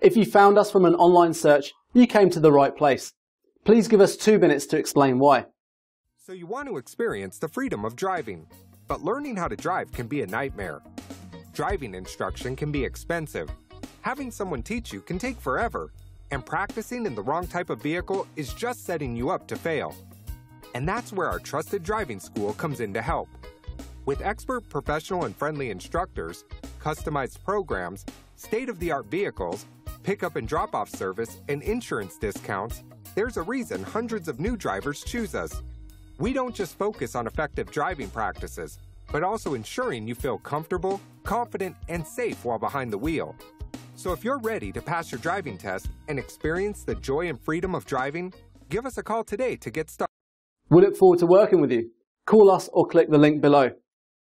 If you found us from an online search, you came to the right place. Please give us 2 minutes to explain why. So you want to experience the freedom of driving, but learning how to drive can be a nightmare. Driving instruction can be expensive. Having someone teach you can take forever, and practicing in the wrong type of vehicle is just setting you up to fail. And that's where our trusted driving school comes in to help. With expert, professional, and friendly instructors, customized programs, state-of-the-art vehicles, pickup and drop-off service, and insurance discounts, there's a reason hundreds of new drivers choose us. We don't just focus on effective driving practices, but also ensuring you feel comfortable, confident, and safe while behind the wheel. So if you're ready to pass your driving test and experience the joy and freedom of driving, give us a call today to get started. We look forward to working with you. Call us or click the link below.